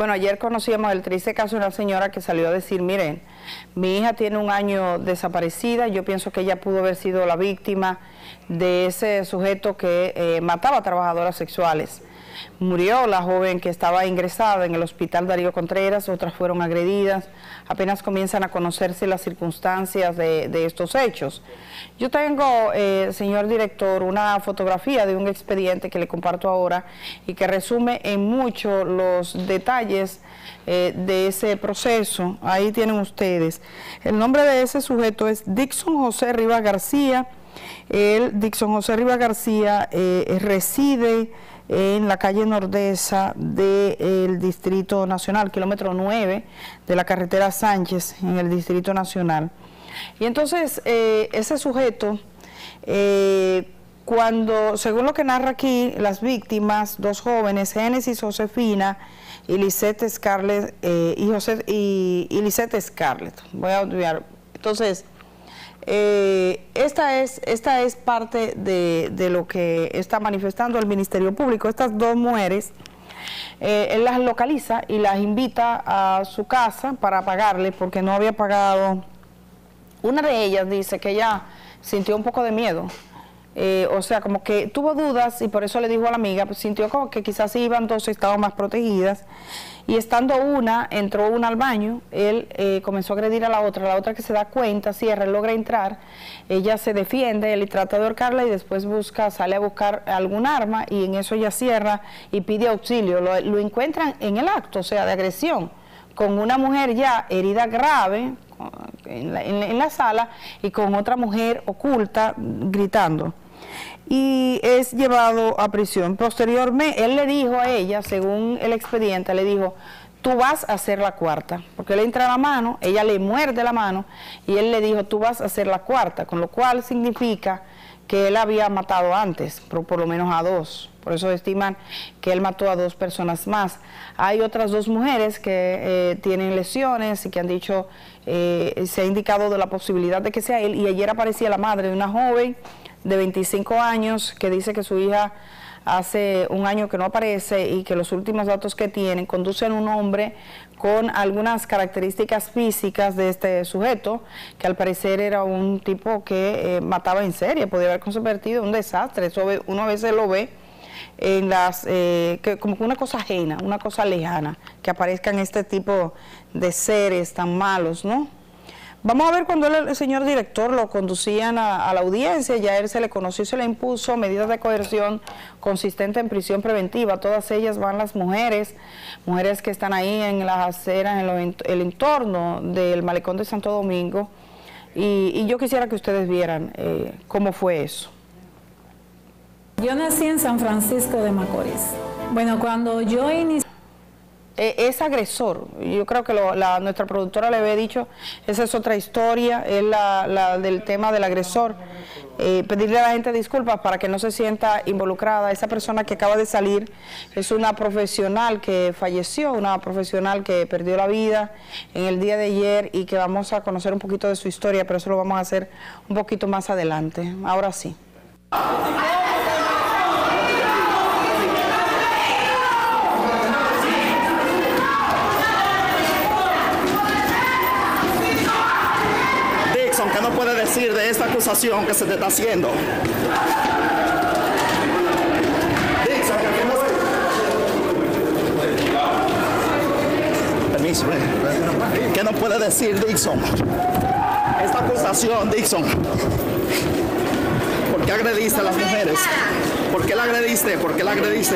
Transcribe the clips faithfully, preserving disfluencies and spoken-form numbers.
Bueno, ayer conocíamos el triste caso de una señora que salió a decir, miren, mi hija tiene un año desaparecida, yo pienso que ella pudo haber sido la víctima de ese sujeto que eh, mataba a trabajadoras sexuales. Murió la joven que estaba ingresada en el hospital Darío Contreras, otras fueron agredidas, apenas comienzan a conocerse las circunstancias de, de estos hechos. Yo tengo, eh, señor director, una fotografía de un expediente que le comparto ahora y que resume en mucho los detalles eh, de ese proceso. Ahí tienen ustedes. El nombre de ese sujeto es Dixon José Rivas García. El Dixon José Rivas García eh, reside en la calle Nordesa del Distrito Nacional, kilómetro nueve de la carretera Sánchez, en el Distrito Nacional. Y entonces, eh, ese sujeto, eh, cuando, según lo que narra aquí, las víctimas, dos jóvenes, Génesis Josefina y Lisette Scarlett, eh, y, José, y, y Lisette Scarlett, voy a olvidar. Entonces, Eh, esta, es, esta es parte de, de lo que está manifestando el Ministerio Público. Estas dos mujeres, eh, él las localiza y las invita a su casa para pagarle porque no había pagado. Una de ellas dice que ella sintió un poco de miedo, eh, o sea, como que tuvo dudas y por eso le dijo a la amiga, pues sintió como que quizás si iban dos estaban más protegidas. Y estando una, entró una al baño, él eh, comenzó a agredir a la otra, la otra que se da cuenta, cierra, él logra entrar, ella se defiende, él trata de ahorcarla y después busca, sale a buscar algún arma y en eso ella cierra y pide auxilio, lo, lo encuentran en el acto, o sea, de agresión, con una mujer ya herida grave en la, en, en la sala y con otra mujer oculta gritando. Y es llevado a prisión. Posteriormente, él le dijo a ella, según el expediente, le dijo, tú vas a hacer la cuarta, porque él entra a la mano, ella le muerde la mano, y él le dijo, tú vas a hacer la cuarta, con lo cual significa que él había matado antes, por, por lo menos a dos, por eso estiman que él mató a dos personas más. Hay otras dos mujeres que eh, tienen lesiones y que han dicho, eh, se ha indicado de la posibilidad de que sea él, y ayer aparecía la madre de una joven de veinticinco años que dice que su hija hace un año que no aparece y que los últimos datos que tienen conducen a un hombre con algunas características físicas de este sujeto, que al parecer era un tipo que eh, mataba en serie, podía haber convertido en un desastre. Eso uno a veces lo ve en las, eh, que, como que una cosa ajena, una cosa lejana, que aparezcan este tipo de seres tan malos, ¿no? Vamos a ver cuando el, el señor director lo conducían a, a la audiencia, ya a él se le conoció y se le impuso medidas de coerción consistente en prisión preventiva. Todas ellas van las mujeres, mujeres que están ahí en las aceras, en lo, en, el entorno del malecón de Santo Domingo. Y, y yo quisiera que ustedes vieran eh, cómo fue eso. Yo nací en San Francisco de Macorís. Bueno, cuando yo inicié... Es agresor, yo creo que lo, la, nuestra productora le había dicho, esa es otra historia, es la, la del tema del agresor. Eh, pedirle a la gente disculpas para que no se sienta involucrada. Esa persona que acaba de salir es una profesional que falleció, una profesional que perdió la vida en el día de ayer y que vamos a conocer un poquito de su historia, pero eso lo vamos a hacer un poquito más adelante. Ahora sí. ¿Qué no puede decir de esta acusación que se te está haciendo? Dixon, permiso, ¿eh? ¿Qué no puede decir Dixon? Esta acusación, Dixon. ¿Por qué agrediste a las mujeres? ¿Por qué la agrediste? ¿Por qué la agrediste?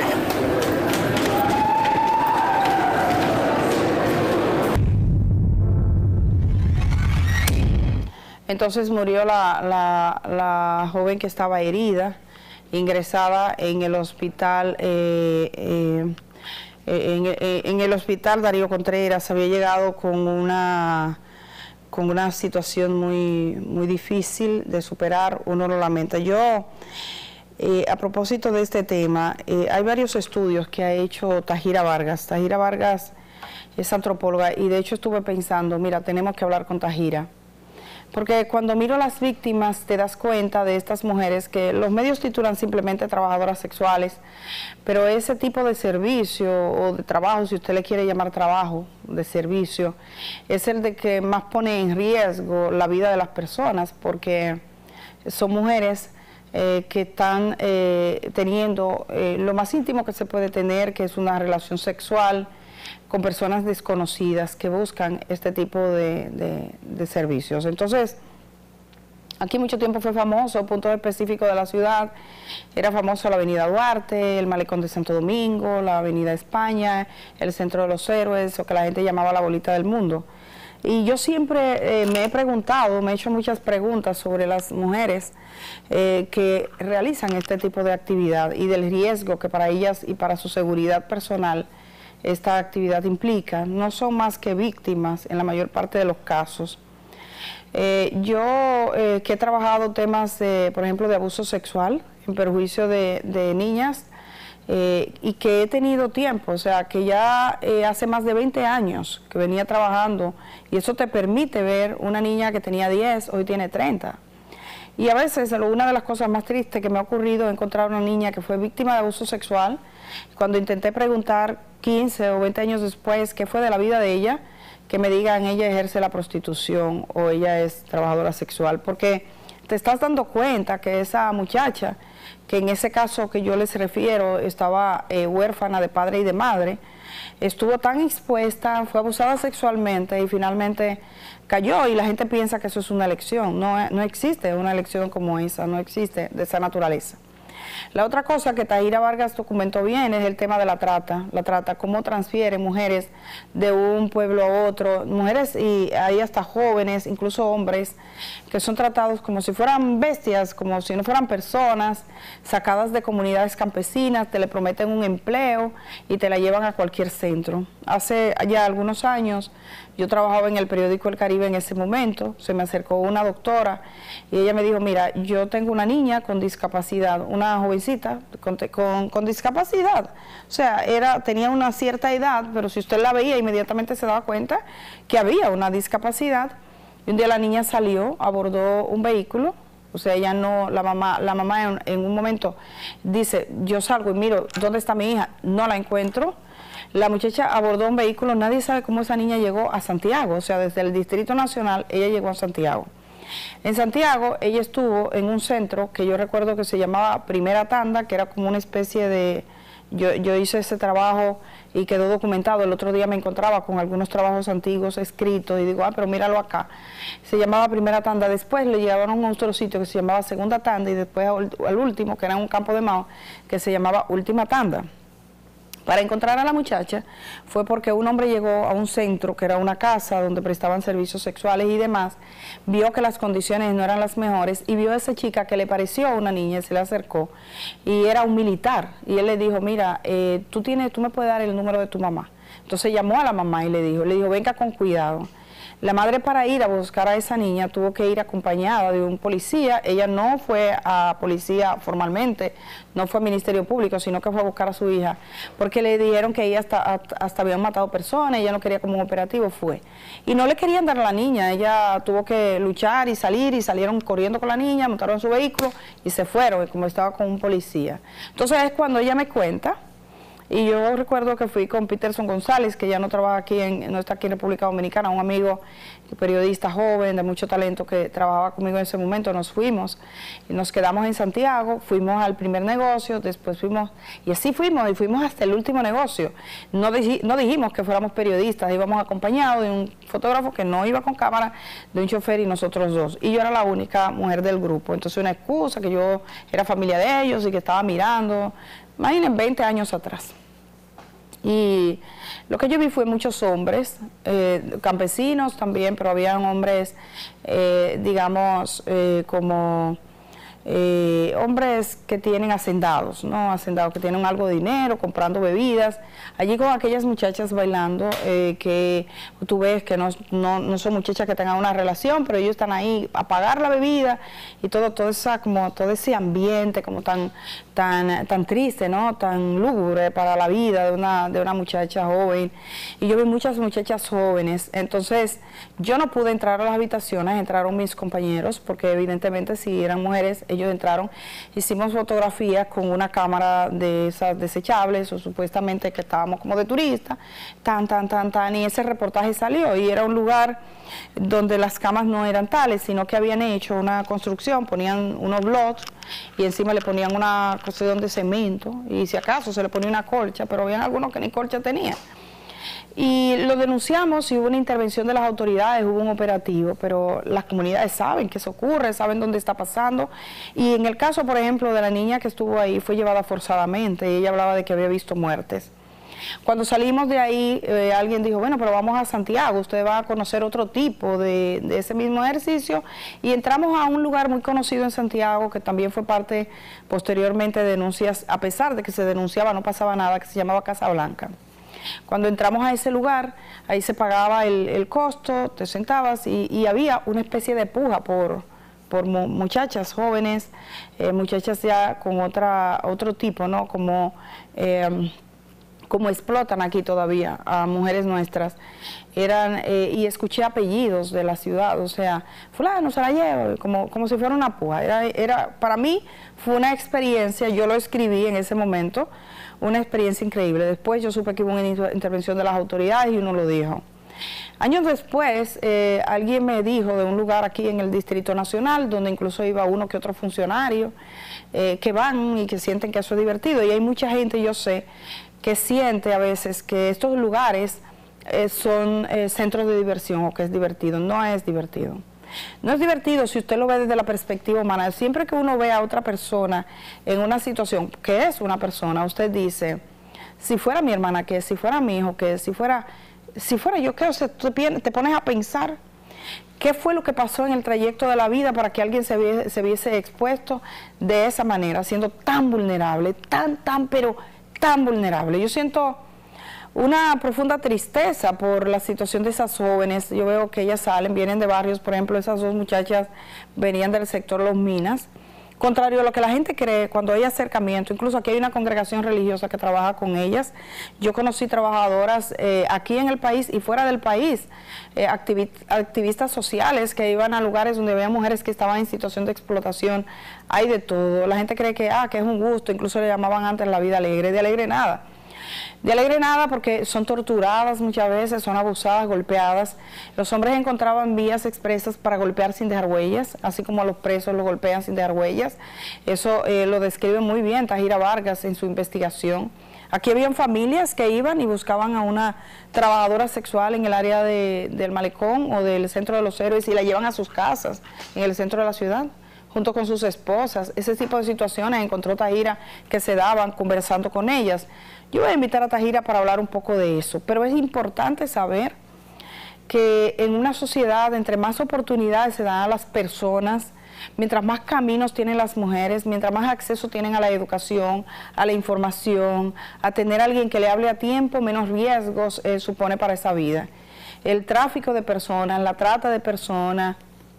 Entonces murió la, la, la joven que estaba herida, ingresada en el hospital, eh, eh, en, eh, en el hospital Darío Contreras. Había llegado con una, con una situación muy, muy difícil de superar, uno lo lamenta. Yo, eh, a propósito de este tema, eh, hay varios estudios que ha hecho Tajira Vargas. Tajira Vargas es antropóloga y de hecho estuve pensando, mira, tenemos que hablar con Tajira, Porque cuando miro a las víctimas te das cuenta de estas mujeres que los medios titulan simplemente trabajadoras sexuales, pero ese tipo de servicio o de trabajo, si usted le quiere llamar trabajo, de servicio, es el de que más pone en riesgo la vida de las personas, porque son mujeres eh, que están eh, teniendo eh, lo más íntimo que se puede tener, que es una relación sexual con personas desconocidas que buscan este tipo de, de, de servicios. Entonces, aquí mucho tiempo fue famoso, puntos específicos de la ciudad, era famoso la avenida Duarte, el malecón de Santo Domingo, la avenida España, el centro de los héroes, o que la gente llamaba la bolita del mundo. Y yo siempre eh, me he preguntado, me he hecho muchas preguntas sobre las mujeres eh, que realizan este tipo de actividad y del riesgo que para ellas y para su seguridad personal esta actividad implica. No son más que víctimas en la mayor parte de los casos. Eh, yo eh, que he trabajado temas, de, por ejemplo, de abuso sexual en perjuicio de, de niñas eh, y que he tenido tiempo, o sea, que ya eh, hace más de veinte años que venía trabajando, y eso te permite ver una niña que tenía diez, hoy tiene treinta. Y a veces una de las cosas más tristes que me ha ocurrido es encontrar una niña que fue víctima de abuso sexual. Cuando intenté preguntar quince o veinte años después qué fue de la vida de ella, que me digan ella ejerce la prostitución o ella es trabajadora sexual, porque te estás dando cuenta que esa muchacha, que en ese caso que yo les refiero estaba eh, huérfana de padre y de madre, estuvo tan expuesta, fue abusada sexualmente y finalmente cayó, y la gente piensa que eso es una elección. No, no existe una elección como esa, no existe de esa naturaleza. La otra cosa que Tahira Vargas documentó bien es el tema de la trata, la trata, cómo transfiere mujeres de un pueblo a otro, mujeres y hay hasta jóvenes, incluso hombres, que son tratados como si fueran bestias, como si no fueran personas, sacadas de comunidades campesinas, te le prometen un empleo y te la llevan a cualquier centro. Hace ya algunos años, yo trabajaba en el periódico El Caribe en ese momento, se me acercó una doctora y ella me dijo, mira, yo tengo una niña con discapacidad, una jovencita con, con, con discapacidad, o sea, era, tenía una cierta edad, pero si usted la veía inmediatamente se daba cuenta que había una discapacidad. Y un día la niña salió, abordó un vehículo, o sea, ella no, la mamá, la mamá en, en un momento dice, yo salgo y miro, ¿dónde está mi hija? No la encuentro. La muchacha abordó un vehículo, nadie sabe cómo esa niña llegó a Santiago, o sea, desde el Distrito Nacional ella llegó a Santiago. En Santiago ella estuvo en un centro que yo recuerdo que se llamaba Primera Tanda, que era como una especie de... Yo, yo hice ese trabajo y quedó documentado. El otro día me encontraba con algunos trabajos antiguos escritos y digo, ah, pero míralo acá. Se llamaba Primera Tanda. Después le llevaron a otro sitio que se llamaba Segunda Tanda y después al último, que era un campo de Mao, que se llamaba Última Tanda. Para encontrar a la muchacha fue porque un hombre llegó a un centro que era una casa donde prestaban servicios sexuales y demás, vio que las condiciones no eran las mejores y vio a esa chica que le pareció a una niña, se le acercó y era un militar y él le dijo, mira, eh, tú, tienes, tú me puedes dar el número de tu mamá. Entonces llamó a la mamá y le dijo, le dijo, venga con cuidado. La madre, para ir a buscar a esa niña, tuvo que ir acompañada de un policía. Ella no fue a policía formalmente, no fue al Ministerio Público, sino que fue a buscar a su hija, porque le dijeron que ella hasta, hasta habían matado personas, ella no quería como un operativo, fue. Y no le querían dar a la niña, ella tuvo que luchar y salir, y salieron corriendo con la niña, montaron su vehículo y se fueron, como estaba con un policía. Entonces es cuando ella me cuenta. Y yo recuerdo que fui con Peterson González, que ya no trabaja aquí, en, no está aquí en República Dominicana, un amigo periodista joven, de mucho talento, que trabajaba conmigo en ese momento. Nos fuimos y nos quedamos en Santiago, fuimos al primer negocio, después fuimos, y así fuimos, y fuimos hasta el último negocio. No, no dijimos que fuéramos periodistas, íbamos acompañados de un fotógrafo que no iba con cámara, de un chofer y nosotros dos. Y yo era la única mujer del grupo, entonces una excusa que yo era familia de ellos y que estaba mirando, imaginen, veinte años atrás. Y lo que yo vi fue muchos hombres, eh, campesinos también, pero habían hombres, eh, digamos, eh, como eh, hombres que tienen hacendados, ¿no? Hacendados que tienen algo de dinero, comprando bebidas, allí con aquellas muchachas bailando, eh, que tú ves que no, no, no son muchachas que tengan una relación, pero ellos están ahí a pagar la bebida y todo, todo, esa, como, todo ese ambiente como tan, tan, tan triste, ¿no? Tan lúgubre para la vida de una, de una muchacha joven. Y yo vi muchas muchachas jóvenes, entonces yo no pude entrar a las habitaciones, entraron mis compañeros, porque evidentemente si eran mujeres, ellos entraron, hicimos fotografías con una cámara de esas desechables, o supuestamente que estábamos como de turista, tan, tan, tan, tan, y ese reportaje salió, y era un lugar donde las camas no eran tales, sino que habían hecho una construcción, ponían unos blocks, y encima le ponían una construcción de cemento, y si acaso se le ponía una colcha, pero habían algunos que ni colcha tenían. Y lo denunciamos y hubo una intervención de las autoridades, hubo un operativo, pero las comunidades saben que eso ocurre, saben dónde está pasando. Y en el caso, por ejemplo, de la niña que estuvo ahí, fue llevada forzadamente, y ella hablaba de que había visto muertes. Cuando salimos de ahí, eh, alguien dijo, bueno, pero vamos a Santiago, usted va a conocer otro tipo de, de ese mismo ejercicio, y entramos a un lugar muy conocido en Santiago, que también fue parte posteriormente de denuncias, a pesar de que se denunciaba, no pasaba nada, que se llamaba Casa Blanca. Cuando entramos a ese lugar, ahí se pagaba el, el costo, te sentabas y, y había una especie de puja por, por mu muchachas jóvenes, eh, muchachas ya con otra, otro tipo, ¿no? Como, eh, como explotan aquí todavía a mujeres nuestras. Eran, eh, y escuché apellidos de la ciudad, o sea, fulano se la lleva, como, como si fuera una puja. Era, era, para mí fue una experiencia, yo lo escribí en ese momento, una experiencia increíble. Después yo supe que hubo una intervención de las autoridades y uno lo dijo. Años después, eh, alguien me dijo de un lugar aquí en el Distrito Nacional, donde incluso iba uno que otro funcionario, eh, que van y que sienten que eso es divertido. Y hay mucha gente, yo sé, que siente a veces que estos lugares eh, son eh, centros de diversión o que es divertido. No es divertido. No es divertido si usted lo ve desde la perspectiva humana. Siempre que uno ve a otra persona en una situación, que es una persona, usted dice, si fuera mi hermana, ¿qué? Si fuera mi hijo, ¿qué? Si fuera, si fuera yo, ¿qué? O sea, tú te pones a pensar qué fue lo que pasó en el trayecto de la vida para que alguien se viese, se viese expuesto de esa manera, siendo tan vulnerable, tan, tan, pero tan vulnerable. Yo siento una profunda tristeza por la situación de esas jóvenes. Yo veo que ellas salen, vienen de barrios, por ejemplo, esas dos muchachas venían del sector Los Minas. Contrario a lo que la gente cree, cuando hay acercamiento, incluso aquí hay una congregación religiosa que trabaja con ellas. Yo conocí trabajadoras eh, aquí en el país y fuera del país, eh, activi activistas sociales que iban a lugares donde había mujeres que estaban en situación de explotación. Hay de todo. La gente cree que, ah, que es un gusto, incluso le llamaban antes la vida alegre. De alegre nada. De alegre nada porque son torturadas muchas veces, son abusadas, golpeadas. Los hombres encontraban vías expresas para golpear sin dejar huellas, así como a los presos los golpean sin dejar huellas. Eso eh, lo describe muy bien Tajira Vargas en su investigación. Aquí habían familias que iban y buscaban a una trabajadora sexual en el área de, del Malecón o del Centro de los Héroes y la llevan a sus casas en el centro de la ciudad, junto con sus esposas. Ese tipo de situaciones encontró Tajira que se daban conversando con ellas. Yo voy a invitar a Tajira para hablar un poco de eso, pero es importante saber que en una sociedad, entre más oportunidades se dan a las personas, mientras más caminos tienen las mujeres, mientras más acceso tienen a la educación, a la información, a tener a alguien que le hable a tiempo, menos riesgos eh, supone para esa vida. El tráfico de personas, la trata de personas,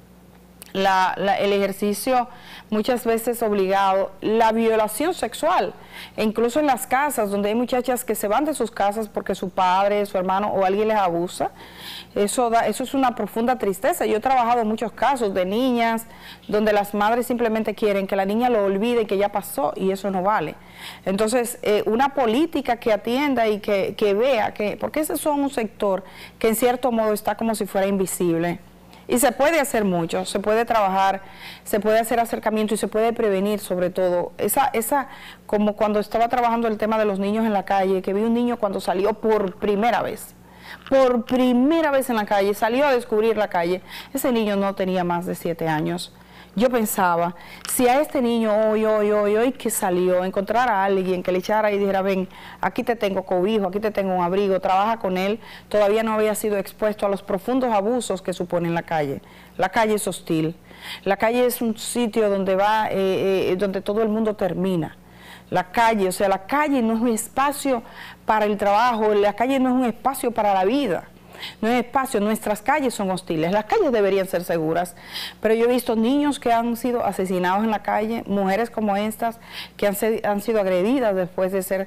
La, la, el ejercicio muchas veces obligado, la violación sexual, e incluso en las casas donde hay muchachas que se van de sus casas porque su padre, su hermano o alguien les abusa. Eso, da, eso es una profunda tristeza. Yo he trabajado en muchos casos de niñas donde las madres simplemente quieren que la niña lo olvide y que ya pasó, y eso no vale. Entonces, eh, una política que atienda y que, que vea, que porque ese es un sector que en cierto modo está como si fuera invisible. Y se puede hacer mucho, se puede trabajar, se puede hacer acercamiento y se puede prevenir sobre todo. Esa, esa, como cuando estaba trabajando el tema de los niños en la calle, que vi un niño cuando salió por primera vez, por primera vez en la calle, salió a descubrir la calle. Ese niño no tenía más de siete años. yo pensaba, si a este niño hoy, hoy, hoy, hoy que salió, encontrar a alguien que le echara y dijera, ven, aquí te tengo cobijo, aquí te tengo un abrigo, trabaja con él, todavía no había sido expuesto a los profundos abusos que supone la calle. La calle es hostil, la calle es un sitio donde va, eh, eh, donde todo el mundo termina. La calle, o sea, la calle no es un espacio para el trabajo, la calle no es un espacio para la vida. No es espacio, nuestras calles son hostiles, las calles deberían ser seguras, pero yo he visto niños que han sido asesinados en la calle, mujeres como estas que han, se, han sido agredidas después de ser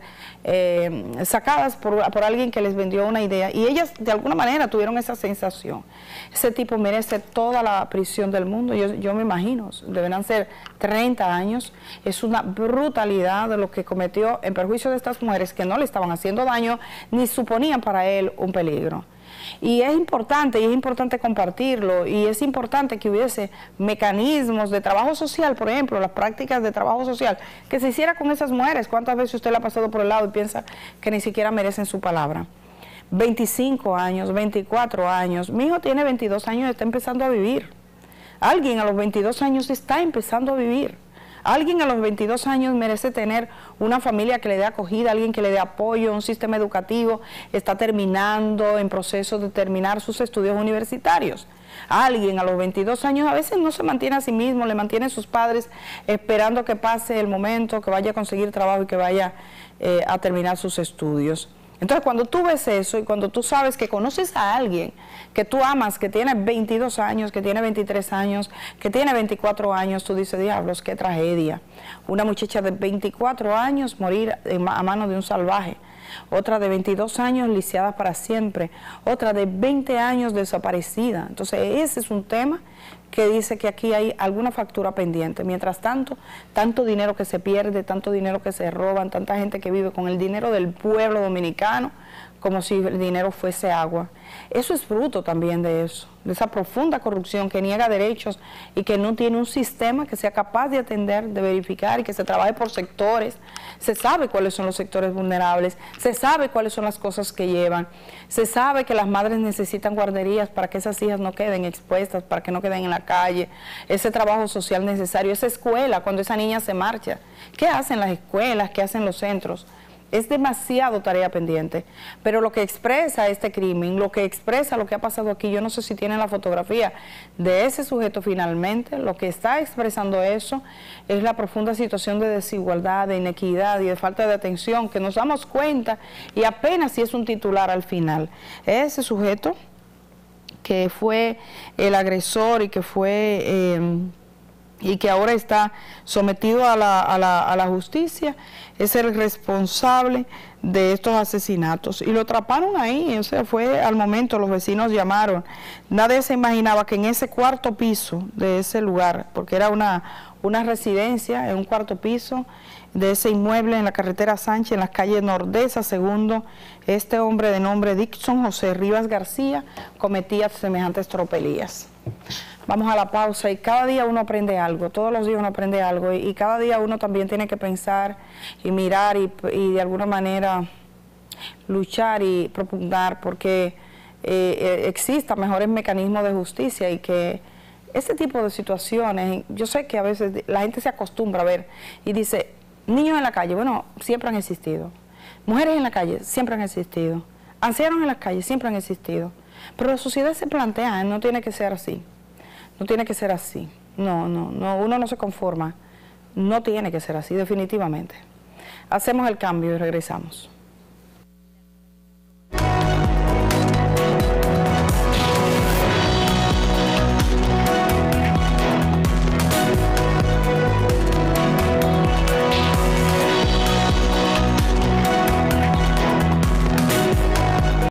eh, sacadas por, por alguien que les vendió una idea, y ellas de alguna manera tuvieron esa sensación. Ese tipo merece toda la prisión del mundo, yo, yo me imagino, deberán ser treinta años, es una brutalidad de lo que cometió en perjuicio de estas mujeres que no le estaban haciendo daño, ni suponían para él un peligro. Y es importante, y es importante compartirlo, y es importante que hubiese mecanismos de trabajo social, por ejemplo, las prácticas de trabajo social, que se hiciera con esas mujeres. ¿Cuántas veces usted le ha pasado por el lado y piensa que ni siquiera merecen su palabra? veinticinco años, veinticuatro años, mi hijo tiene veintidós años y está empezando a vivir. Alguien a los veintidós años está empezando a vivir. Alguien a los veintidós años merece tener una familia que le dé acogida, alguien que le dé apoyo, un sistema educativo, está terminando, en proceso de terminar sus estudios universitarios. Alguien a los veintidós años a veces no se mantiene a sí mismo, le mantiene a sus padres esperando que pase el momento, que vaya a conseguir trabajo y que vaya eh, a terminar sus estudios. Entonces, cuando tú ves eso y cuando tú sabes que conoces a alguien que tú amas, que tiene veintidós años, que tiene veintitrés años, que tiene veinticuatro años, tú dices, diablos, qué tragedia. Una muchacha de veinticuatro años morir a manos de un salvaje. Otra de veintidós años lisiada para siempre. Otra de veinte años desaparecida. Entonces, ese es un tema que dice que aquí hay alguna factura pendiente. Mientras tanto, tanto dinero que se pierde, tanto dinero que se roban, tanta gente que vive con el dinero del pueblo dominicano, como si el dinero fuese agua. Eso es fruto también de eso, de esa profunda corrupción que niega derechos y que no tiene un sistema que sea capaz de atender, de verificar y que se trabaje por sectores. Se sabe cuáles son los sectores vulnerables, se sabe cuáles son las cosas que llevan, se sabe que las madres necesitan guarderías para que esas hijas no queden expuestas, para que no queden en la calle, ese trabajo social necesario, esa escuela, cuando esa niña se marcha. ¿Qué hacen las escuelas? ¿Qué hacen los centros? Es demasiado tarea pendiente, pero lo que expresa este crimen, lo que expresa lo que ha pasado aquí, yo no sé si tienen la fotografía de ese sujeto finalmente, lo que está expresando eso es la profunda situación de desigualdad, de inequidad y de falta de atención, que nos damos cuenta y apenas si es un titular al final. Ese sujeto que fue el agresor y que fue... Eh, y que ahora está sometido a la, a, la, a la justicia, es el responsable de estos asesinatos. Y lo atraparon ahí, o sea, fue al momento, los vecinos llamaron. Nadie se imaginaba que en ese cuarto piso de ese lugar, porque era una, una residencia en un cuarto piso de ese inmueble en la carretera Sánchez, en las calles Nordesa, segundo, este hombre de nombre Dixon José Rivas García cometía semejantes tropelías. Vamos a la pausa y cada día uno aprende algo, todos los días uno aprende algo y, y cada día uno también tiene que pensar y mirar y, y de alguna manera luchar y propugnar porque eh, existan mejores mecanismos de justicia y que este tipo de situaciones, yo sé que a veces la gente se acostumbra a ver y dice, niños en la calle, bueno, siempre han existido, mujeres en la calle, siempre han existido, ancianos en las calles, siempre han existido, pero la sociedad se plantea, no tiene que ser así. No tiene que ser así, no, no, no, uno no se conforma, no tiene que ser así, definitivamente. Hacemos el cambio y regresamos.